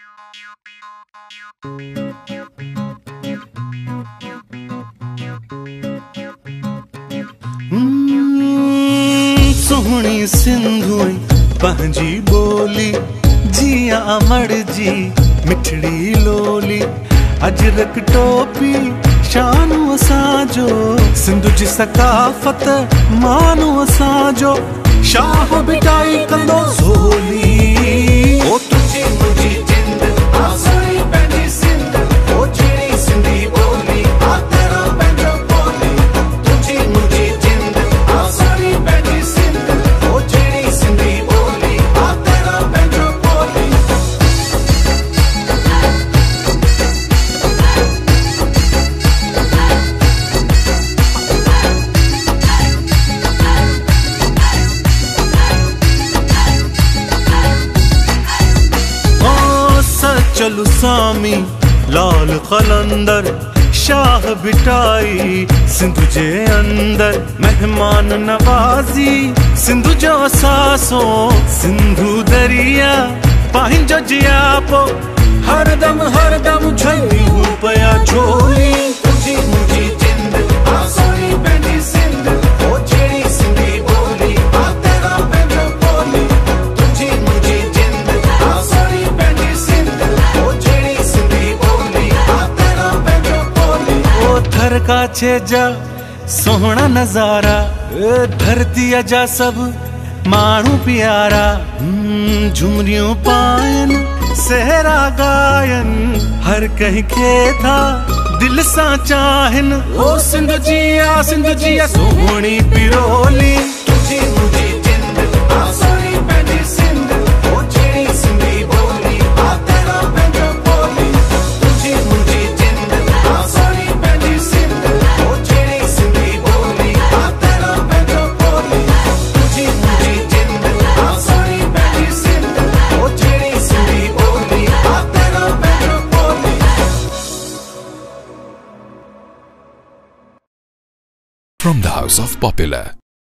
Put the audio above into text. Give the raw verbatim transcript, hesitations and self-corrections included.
सोहनी सिंधु पंहिंजी बोली जिया अमर जी मिठड़ी लोली अजरक टोपी शानु असांजो सिंधु जी सकाफत मानो असांजो शाह बिटाई कंदो ज़ोली ओ तुझी मुझी जिंद आसरी पंहिंजी सिंध ओ जहिड़ी सिंधी बोली आ तेरो पंहिंजो बोली तुझी मुझी जिंद आसरी पंहिंजी सिंध ओ जहिड़ी सिंधी बोली आ तेरो पंहिंजो बोली चलु सामी लाल कलंदर शाह बिटाई सिंधु जे अंदर मेहमान नवाजी सिंधु जो सासो सिंधु दरिया पंहिंजो जियापो हरदम हरदम छली हू पया झोली तुझी मुझी जिंद आसरी पंहिंजी सिंध ओ जहिड़ी सिंधी बोली आ तेरा पंहिंजो बोली तुझी मुझी जिंद आसरी पंहिंजी सिंध ओ जहिड़ी सिंधी बोली आ तेरा पंहिंजो बोली ओ थरका छेजा सोहना नजारा धरती जा सब माण्हू प्यारा झुमरियूं पायन सहरा गायन हर कहीं खे था दिल सां चाहन ओ सिंध जी आ सिंध जी आ सोहणी पिरोली तुझी मुझी जिंद आसरी पंहिंजी सिंध ओ जहिड़ी सिंधी बोली आ तेरा पंहिंजो बोली तुझी मुझी जिंद आसरी पंहिंजी सिंध ओ जहिड़ी सिंधी बोली आ तेरा पंहिंजो बोली तुझी मुझी जिंद आसरी पंहिंजी सिंध ओ जहिड़ी सिंधी बोली आ तेरा पंहिंजो बोली। From the House of Popular.